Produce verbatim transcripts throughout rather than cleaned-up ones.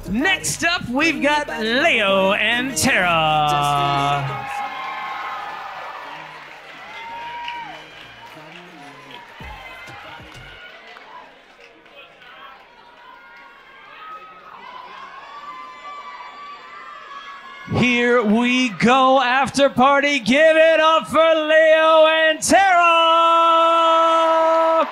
Next up, we've got Léo and Tara. Here we go, after party. Give it up for Léo and Tara!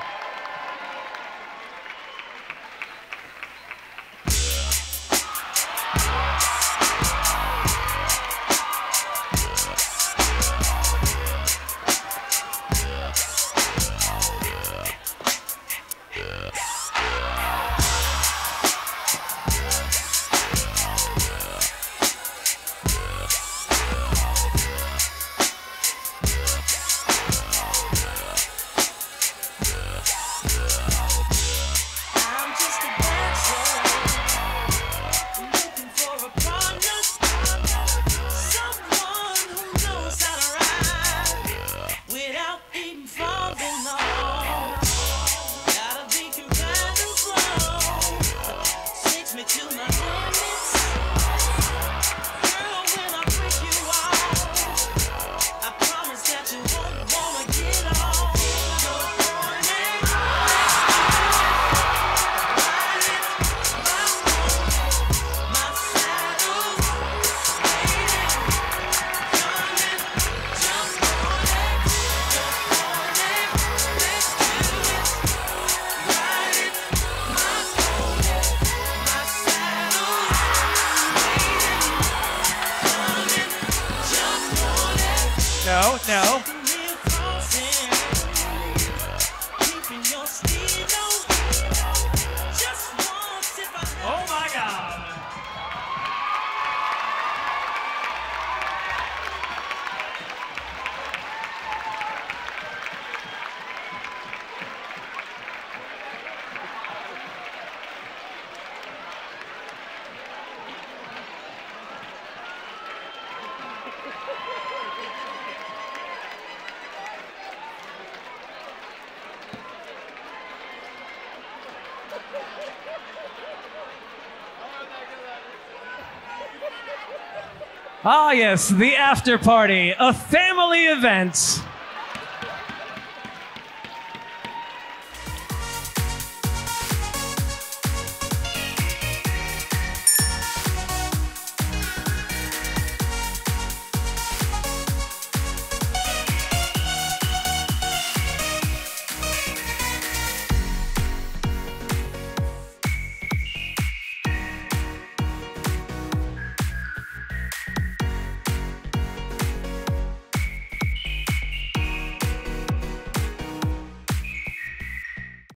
No, no. Oh my God. Ah, yes, the after party, a family event.